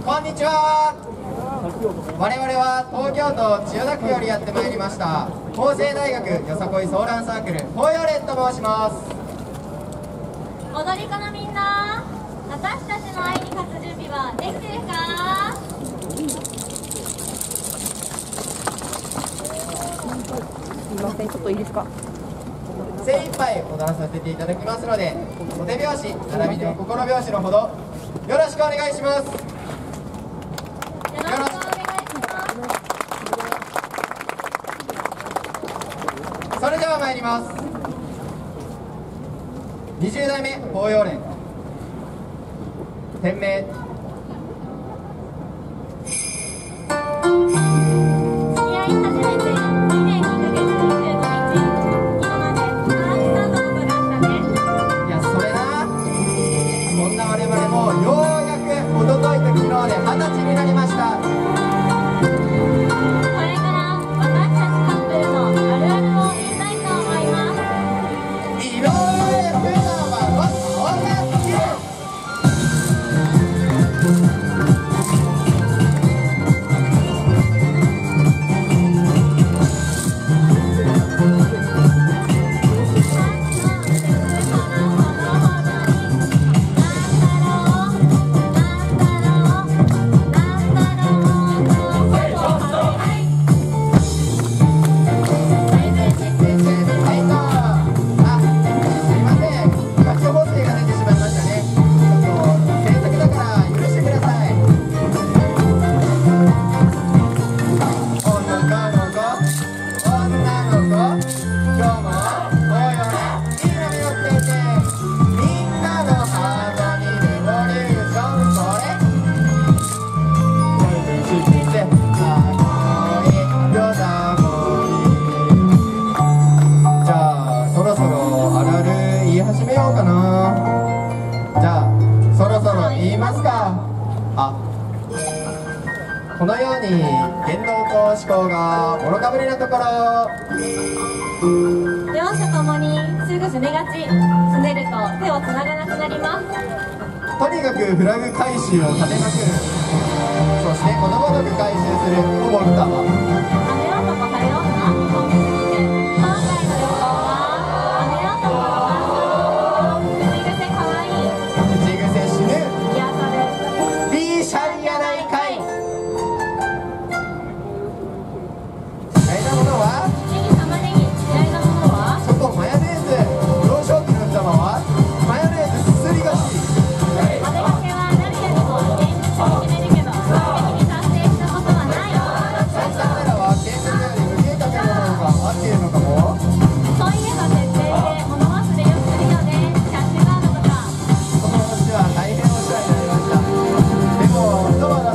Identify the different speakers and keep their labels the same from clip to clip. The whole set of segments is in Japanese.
Speaker 1: こんにちは。我々は東京都千代田区よりやってまいりました法政大学よさこいソーランサークル法要連と申します。
Speaker 2: 踊り子のみんな、私たちの愛に勝つ準備はできてるか？
Speaker 3: すみません、ちょっといいですか。
Speaker 1: 精一杯踊らさせていただきますので、お手拍子並びにお心拍子のほどよろしくお願いします。
Speaker 2: よろしくお願いします。
Speaker 1: それでは参ります。20代目法要連店名
Speaker 2: 付き合い始めて2年2ヶ月25日、今までたくさんのことがあったね。
Speaker 1: いや、それな、そんな我々もようやくおとといと昨日で20歳になりました。
Speaker 2: これから私たちカップルのあるあるを言いたいと思います。
Speaker 1: 井上普段は女好き。このように言動と思考が愚かぶりなところ、
Speaker 2: 両者ともにすぐすねがち、すねると手をつながなくなります。
Speaker 1: とにかくフラグ回収を立てまくる、そして子供のく回収するほぼ歌は
Speaker 2: 雨男晴れ女を見つけて、今回の旅行は雨男のファッションと口癖かわいい、
Speaker 1: 口癖死ぬ
Speaker 2: 癒される、
Speaker 1: B シャリやないかい。嫌いなものは
Speaker 2: ネギ玉ねぎ、嫌いなものは
Speaker 1: そこマヨネーズ、幼少期の人はマヨネーズすすりがし。
Speaker 2: お出かけは誰よりも現実に決めるけど完璧に達成したことはない。
Speaker 1: 最短ならは計画より無計画の方が合っているのかも。
Speaker 2: そういえば設定で物忘れよくするよね。キャッシュカードとか。
Speaker 1: この星は大変お世話になりました。でも一晩の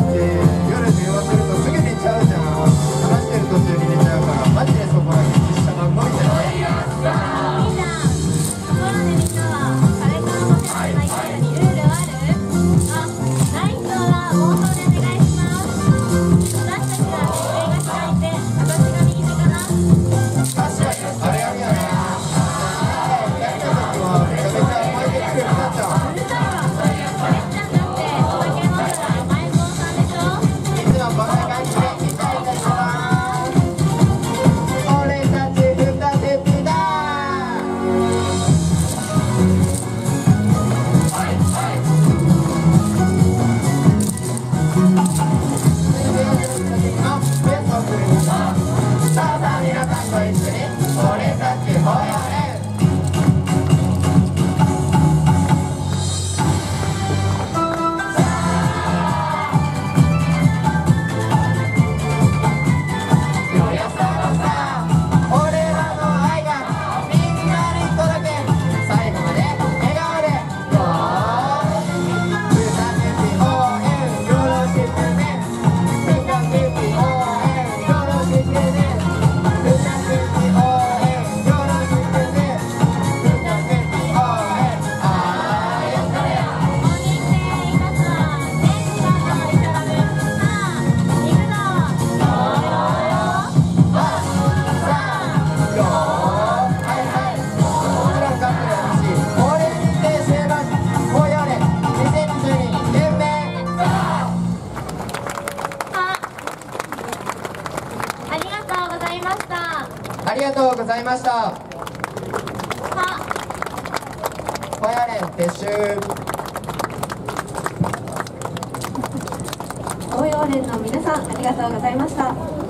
Speaker 1: ありがとうございました。
Speaker 2: は
Speaker 1: 高野連撤収。
Speaker 2: 東洋連の皆さんありがとうございました。